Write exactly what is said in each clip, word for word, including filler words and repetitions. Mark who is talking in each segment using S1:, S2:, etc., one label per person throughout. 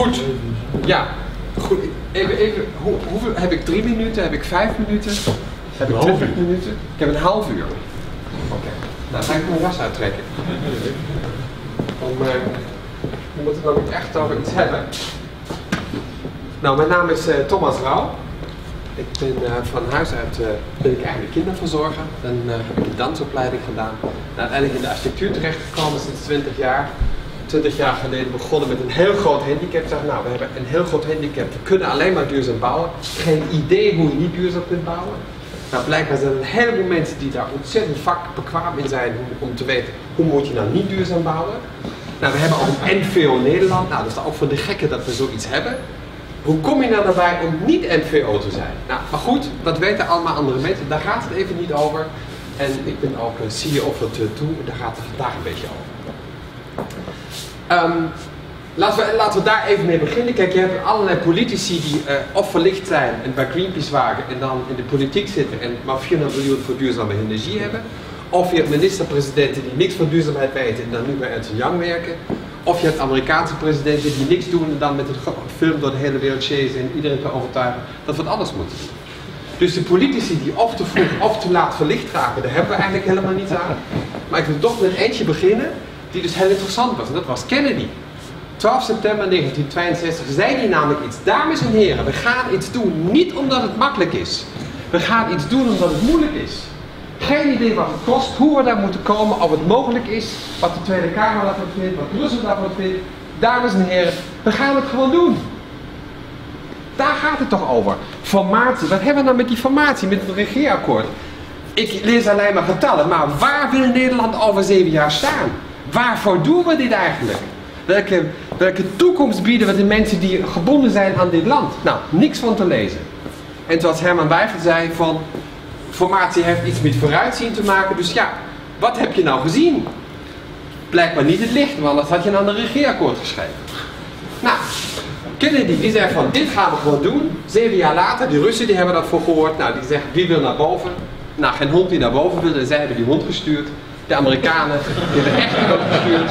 S1: Goed. Ja. Goed. Even, even. Hoe, hoeveel, heb ik drie minuten? Heb ik vijf minuten? Heb ik twintig minuten? Ik heb een half uur. Oké. Okay. Nou, dan ga ik mijn jas uittrekken. Om, uh, we moeten het nog echt over iets hebben. Nou, mijn naam is uh, Thomas Rauw. Ik ben uh, van huis uit uh, ben ik eigenlijk kinderverzorger. Dan uh, heb ik een dansopleiding gedaan. En uiteindelijk in de architectuur terechtgekomen sinds twintig jaar. twintig jaar geleden begonnen met een heel groot handicap. Zeg, nou, we hebben een heel groot handicap. We kunnen alleen maar duurzaam bouwen. Geen idee hoe je niet duurzaam kunt bouwen. Nou, blijkbaar zijn er een heleboel mensen die daar ontzettend vakbekwaam in zijn om te weten hoe moet je nou niet duurzaam bouwen. Nou, we hebben ook een N V O Nederland. Nou, dat is ook voor de gekken dat we zoiets hebben. Hoe kom je nou daarbij om niet N V O te zijn? Nou, maar goed, dat weten allemaal andere mensen. Daar gaat het even niet over. En ik ben ook C E O van T twee. Daar gaat het vandaag een beetje over. Um, laten, we, laten we daar even mee beginnen. Kijk, je hebt allerlei politici die uh, of verlicht zijn en bij Greenpeace wagen en dan in de politiek zitten en maar vierhonderd miljoen voor duurzame energie hebben. Of je hebt minister-presidenten die niks van duurzaamheid weten en dan nu bij Ernst en Young werken. Of je hebt Amerikaanse presidenten die niks doen en dan met een film door de hele wereld chasen en iedereen kan overtuigen dat we het anders moeten doen. Dus de politici die of te vroeg of te laat verlicht raken, daar hebben we eigenlijk helemaal niets aan. Maar ik wil toch met eentje beginnen die dus heel interessant was. En dat was Kennedy. twaalf september negentien tweeënzestig zei hij namelijk iets. Dames en heren, we gaan iets doen niet omdat het makkelijk is. We gaan iets doen omdat het moeilijk is. Geen idee wat het kost, hoe we daar moeten komen, of het mogelijk is, wat de Tweede Kamer daarvan vindt, wat Brussel daarvan vindt. Dames en heren, we gaan het gewoon doen. Daar gaat het toch over. Formatie, wat hebben we nou met die formatie, met het regeerakkoord? Ik lees alleen maar getallen, maar waar wil Nederland over zeven jaar staan? Waarvoor doen we dit eigenlijk? Welke, welke toekomst bieden we de mensen die gebonden zijn aan dit land? Nou, niks van te lezen. En zoals Herman Wijfels zei, van formatie heeft iets met vooruitzien te maken. Dus ja, wat heb je nou gezien? Blijkbaar niet het licht, want anders had je een ander regeerakkoord geschreven. Nou, Kennedy die zei van dit gaan we gewoon doen. Zeven jaar later, die Russen die hebben dat voor gehoord. Nou, die zeggen wie wil naar boven? Nou, geen hond die naar boven wilde. Zij hebben die hond gestuurd. De Amerikanen die hebben echt iemand gestuurd.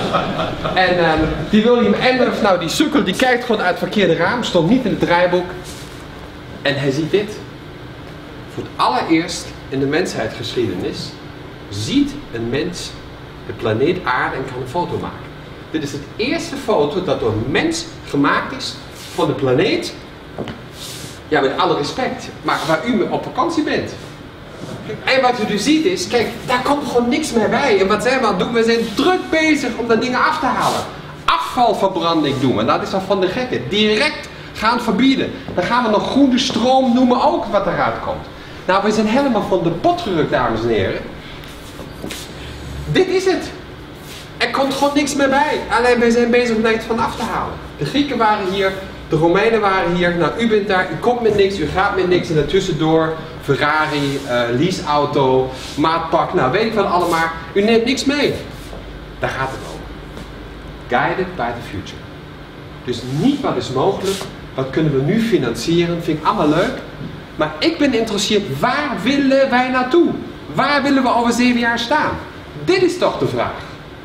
S1: En um, die William Anders, nou die sukkel, die kijkt gewoon uit het verkeerde raam. Stond niet in het draaiboek. En hij ziet dit. Voor het allereerst in de mensheidgeschiedenis ziet een mens de planeet Aarde en kan een foto maken. Dit is het eerste foto dat door een mens gemaakt is van de planeet. Ja, met alle respect, maar waar u op vakantie bent. En wat u nu ziet is, kijk, daar komt gewoon niks meer bij. En wat zijn we aan het doen? We zijn druk bezig om dat dingen af te halen. Afvalverbranding doen we, dat is al van de gekken. Direct gaan verbieden. Dan gaan we nog groene stroom noemen ook wat eruit komt. Nou, we zijn helemaal van de pot gerukt, dames en heren. Dit is het. Er komt gewoon niks meer bij. Alleen wij zijn bezig om daar iets van af te halen. De Grieken waren hier, de Romeinen waren hier. Nou, u bent daar, u komt met niks, u gaat met niks. En daartussendoor Ferrari, uh, leaseauto, maatpak, nou weet ik wel allemaal. U neemt niks mee. Daar gaat het over. Guided by the future. Dus niet wat is mogelijk, wat kunnen we nu financieren, vind ik allemaal leuk. Maar ik ben geïnteresseerd, waar willen wij naartoe? Waar willen we over zeven jaar staan? Dit is toch de vraag.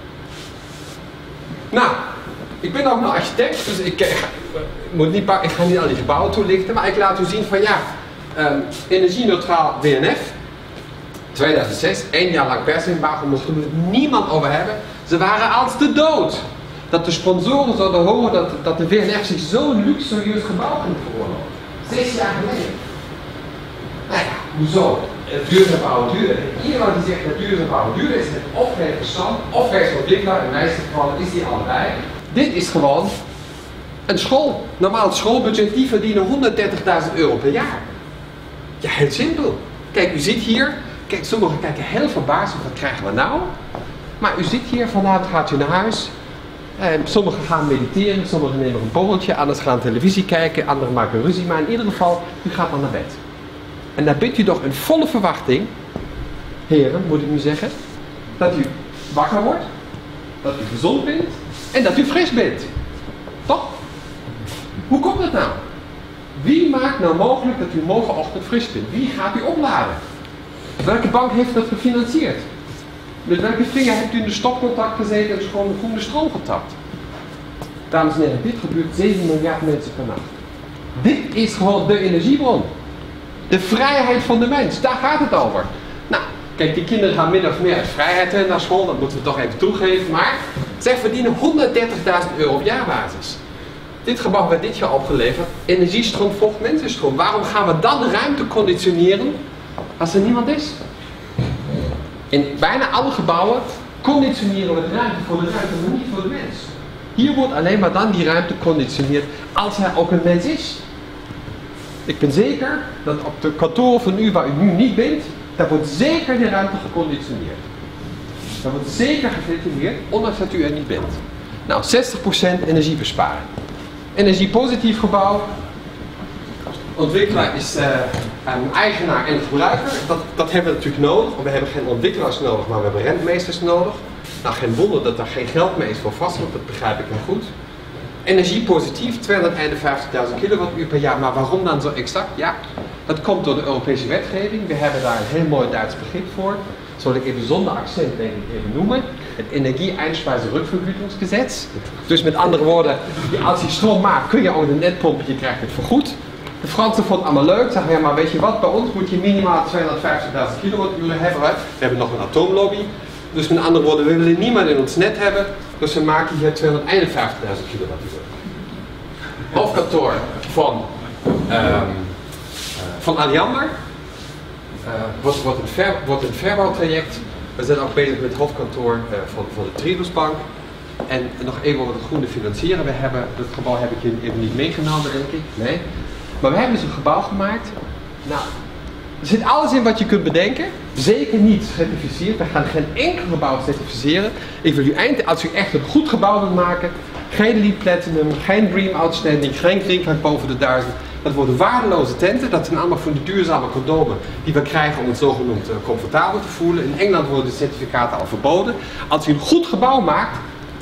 S1: Nou, ik ben ook nog architect, dus ik, ik, ga, ik, moet niet, ik ga niet al die gebouwen toelichten, maar ik laat u zien van ja, um, energie-neutraal W N F, tweeduizend zes, één jaar lang persembargo, mochten we het niemand over hebben. Ze waren als de dood. Dat de sponsoren zouden horen dat, dat de W N F zich zo'n luxueus gebouw ging veroorloven. Zes jaar geleden. Nou ja, hoezo? Duurzaam bouwen duurder. Iedereen die zegt dat duurzaam bouwen duurder is, het of geen verstand, of hij is ontwikkelaar, in de meeste gevallen is die allebei. Dit is gewoon een school. Normaal het schoolbudget, die verdienen honderddertigduizend euro per jaar. Ja, heel simpel. Kijk, u ziet hier, kijk, sommigen kijken heel verbaasd, wat krijgen we nou? Maar u ziet hier, vanavond gaat u naar huis. En sommigen gaan mediteren, sommigen nemen een borreltje, anderen gaan televisie kijken, anderen maken ruzie. Maar in ieder geval, u gaat dan naar bed. En dan bent u toch in volle verwachting, heren, moet ik nu zeggen, dat u wakker wordt, dat u gezond bent en dat u fris bent. Toch? Hoe komt dat nou? Wie maakt nou mogelijk dat u morgenochtend fris bent? Wie gaat u opladen? Welke bank heeft dat gefinancierd? Met welke vinger hebt u in de stopcontact gezeten en gewoon de groene stroom getapt? Dames en heren, dit gebeurt zeven miljard mensen per nacht. Dit is gewoon de energiebron. De vrijheid van de mens, daar gaat het over. Nou, kijk, die kinderen gaan min of meer uit vrijheid naar school, dat moeten we toch even toegeven, maar zij verdienen honderddertigduizend euro op jaarbasis. Dit gebouw werd dit jaar opgeleverd, energiestroom volgt mensenstroom. Waarom gaan we dan de ruimte conditioneren als er niemand is? In bijna alle gebouwen conditioneren we de ruimte voor de ruimte, maar niet voor de mens. Hier wordt alleen maar dan die ruimte geconditioneerd als er ook een mens is. Ik ben zeker dat op de kantoor van u waar u nu niet bent, daar wordt zeker de ruimte geconditioneerd. Daar wordt zeker geventileerd, ondanks dat u er niet bent. Nou, zestig procent energiebesparing. Energiepositief gebouw. Ontwikkelaar is uh, een eigenaar en gebruiker. Dat, dat hebben we natuurlijk nodig, want we hebben geen ontwikkelaars nodig, maar we hebben rentmeesters nodig. Nou, geen wonder dat daar geen geld meer is voor vastgoed, dat begrijp ik heel goed. Energiepositief, tweehonderdeenenvijftigduizend kilowattuur per jaar, maar waarom dan zo exact? Ja, dat komt door de Europese wetgeving. We hebben daar een heel mooi Duits begrip voor. Zal ik even zonder accent denk ik even noemen. Het Energie-Einspeise-Rückvergütungsgesetz. Dus met andere woorden, als je stroom maakt kun je ook een netpomp, je krijgt het vergoed. De Fransen vonden het allemaal leuk, zeggen ja maar weet je wat, bij ons moet je minimaal tweehonderdvijftigduizend kilowattuur hebben. We hebben nog een atoomlobby. Dus met andere woorden, we willen niemand in ons net hebben, dus we maken hier tweehonderdeenenvijftigduizend kilowattuur. Hoofdkantoor van, um, van Alliander. Uh, wordt, wordt, een ver, wordt een verbouwtraject. We zijn ook bezig met het hoofdkantoor uh, van, van de Triodos-bank. En nog even over het groene financieren. We hebben, dat gebouw heb ik hier even niet meegenomen, denk ik. Nee. Maar we hebben dus een gebouw gemaakt. Nou, er zit alles in wat je kunt bedenken. Zeker niet certificeerd. We gaan geen enkel gebouw certificeren. Ik wil u eind, als u echt een goed gebouw wilt maken, geen LEED Platinum, geen Green Outstanding, geen Green Card boven de duizend. Dat worden waardeloze tenten. Dat zijn allemaal van de duurzame condomen die we krijgen om het zogenoemd uh, comfortabel te voelen. In Engeland worden de certificaten al verboden. Als u een goed gebouw maakt,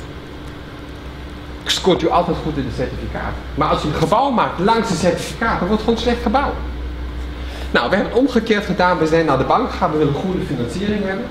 S1: scoort u altijd goed in de certificaten. Maar als u een gebouw maakt langs de certificaten, wordt het gewoon een slecht gebouw. Nou, we hebben het omgekeerd gedaan. We zijn naar de bank gegaan, we willen groene financiering hebben.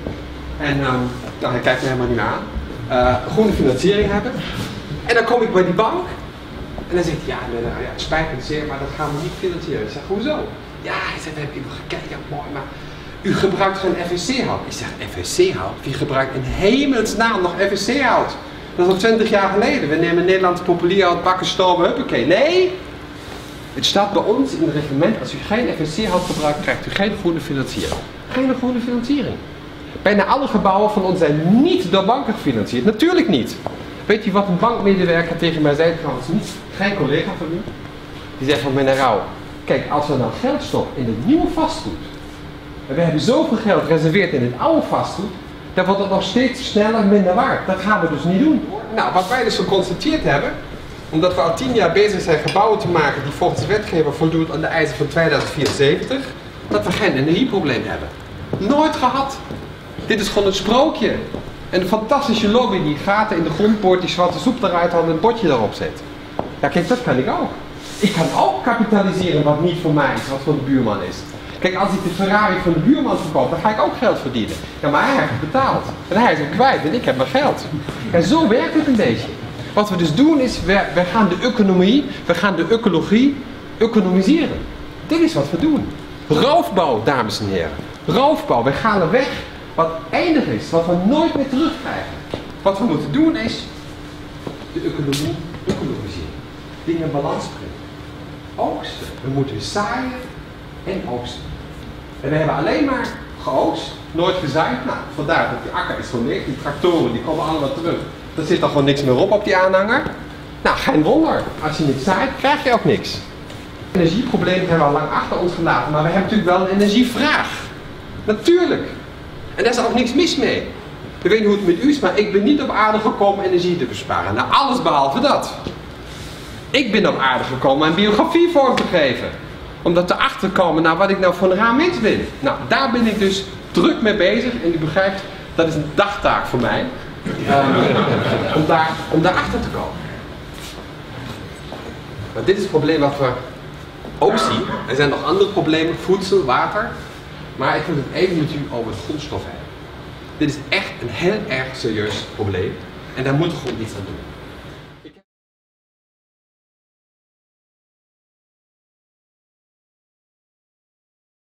S1: En um, nou, hij kijkt me helemaal niet meer aan. Uh, groene financiering hebben. En dan kom ik bij die bank. En dan zegt hij, ja, nee, nou, ja, het spijt me zeer, maar dat gaan we niet financieren. Ik zeg, hoezo? Ja, hij zegt, we hebben even gekeken, ja, mooi, maar u gebruikt geen F E C-hout. Ik zeg, F E C-hout? Wie gebruikt in hemelsnaam nog F E C-hout? Dat is al twintig jaar geleden. We nemen Nederlands populier hout, bakken, stomen, huppakee. Nee! Het staat bij ons in het reglement, als u geen F E C-hout gebruikt, krijgt u geen groene financiering. Geen groene financiering. Bijna alle gebouwen van ons zijn niet door banken gefinancierd. Natuurlijk niet. Weet je wat een bankmedewerker tegen mij zei? Trouwens niet, geen collega van u. Die zei van meneer Rauw, kijk, als we nou geld stoppen in het nieuwe vastgoed, en we hebben zoveel geld gereserveerd in het oude vastgoed, dan wordt het nog steeds sneller minder waard. Dat gaan we dus niet doen. Nou, wat wij dus geconstateerd hebben, omdat we al tien jaar bezig zijn gebouwen te maken die volgens de wetgever voldoen aan de eisen van tweeduizend vierenzeventig, dat we geen energieprobleem hebben. Nooit gehad. Dit is gewoon een sprookje. En een fantastische lobby die gaten in de grond boort, die zwarte soep eruit haalt en een bordje erop zet. Ja, kijk, dat kan ik ook. Ik kan ook kapitaliseren wat niet voor mij is, wat voor de buurman is. Kijk, als ik de Ferrari van de buurman verkoop, dan ga ik ook geld verdienen. Ja, maar hij heeft het betaald. En hij is hem kwijt en ik heb mijn geld. En zo werkt het een beetje. Wat we dus doen is, we, we gaan de economie, we gaan de ecologie economiseren. Dit is wat we doen. Roofbouw, dames en heren. Roofbouw. We gaan er weg wat eindig is, wat we nooit meer terugkrijgen. Wat we moeten doen is de economie economiseren. Dingen in balans brengen. Oogsten. We moeten zaaien en oogsten. En we hebben alleen maar geoogst, nooit gezaaid. Nou, vandaar dat die akker is gewoon leeg. Die tractoren die komen allemaal terug. Er zit er gewoon niks meer op op die aanhanger. Nou, geen wonder. Als je niks zaait, krijg je ook niks. Het energieprobleem hebben we al lang achter ons gelaten, maar we hebben natuurlijk wel een energievraag. Natuurlijk. En daar is ook niks mis mee. Ik weet niet hoe het met u is, maar ik ben niet op aarde gekomen energie te besparen. Nou, alles behalve dat. Ik ben op aarde gekomen een biografie vorm te geven. Om dat erachter te komen, nou wat ik nou voor een raar mens ben. Nou, daar ben ik dus druk mee bezig. En u begrijpt, dat is een dagtaak voor mij. Um, om, daar, om daarachter te komen. Maar dit is het probleem wat we ook zien. Er zijn nog andere problemen, voedsel, water. Maar ik wil het even met u over het grondstof hebben. Dit is echt een heel erg serieus probleem. En daar moeten we gewoon iets aan doen.